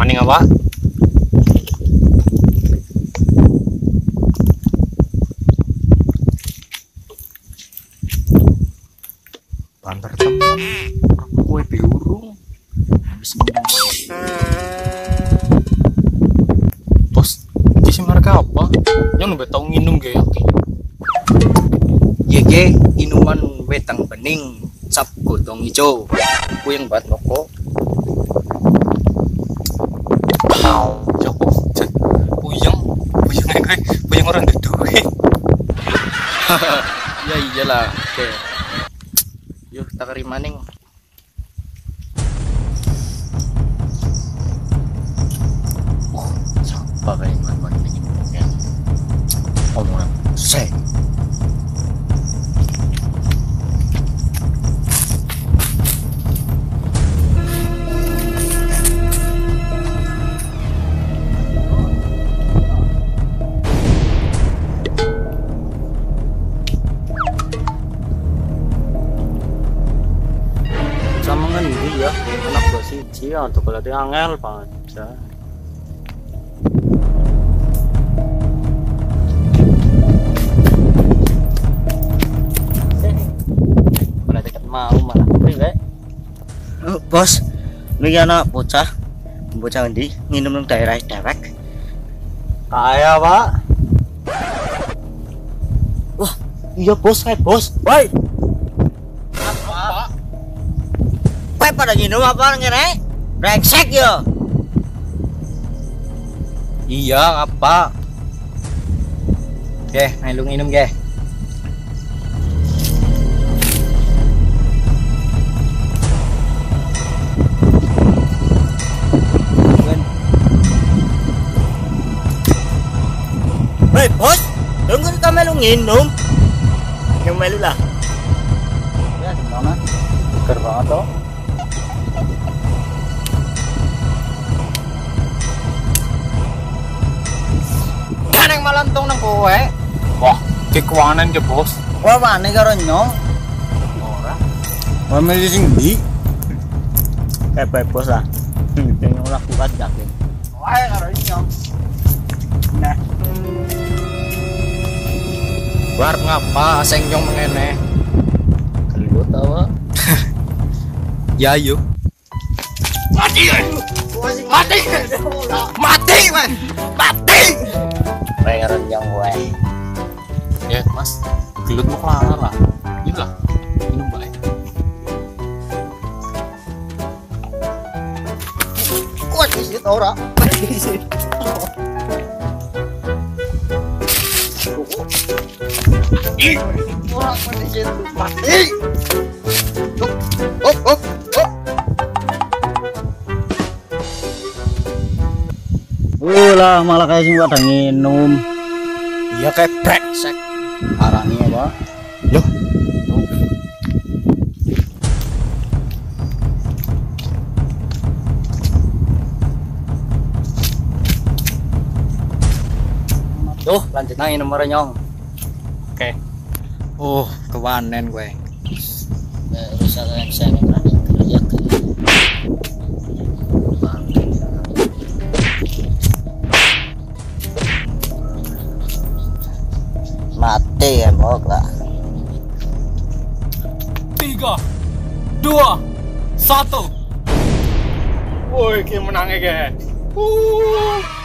Maning apa? Bantar temen, kue biurung. Habis minum. Bos, ini mereka apa? Yang lebih tahu minum gak ya? Ye inuman wetang bening cap godong hijau yang buat rokok. Joko, puyeng orang ada duit. Ya iyalah. Oke. Yuk tak kari maning. Siapa kayak man ingin ya? Omongan saya. Ya, anak gua siji untuk kalau dia angel baca. Pada dekat mau malah priwe. Bos, ini anak bocah ngendi nginum nang daerah dewek. Kaya, Pak. Wah, iya bos, bos. Woi. Pada minum apa ngene? Brengsek yo. Iya, apa? Oke, lu minum ge. Hei, bos, denger ka melu nginum. Yang melu lah. Ya, di mana? Ker banget toh. Yang malantong nang kowe. Wah, kekuanan ke bos. Wah, mana karo nyong? Ora. Wah, meli sing ndi? Kayak bos lah. Pengen lakukan yakin. Wah, karo nyong. Nah. War ngapa aseng nyong mengene? Kalau tahu. Ya yuk. Mati. Mati. Mati, man. Mati. Pengen yang gue. Ya mas, gelut mau kelar lah. Inilah, minum baik. Kuat sih ora. Ih, orang mati mati. Op. Lah malah kayak sing pada nginum. Iya kayak brengsek. Arani apa? Loh. Tuh, lanjut nang nomor nyong. Oke. Oh, kewanen gue. Rusak yang saya berani kerja ke. Mati ya mau lah. 3, 2, 1. Woi, kayak menangnya kayak.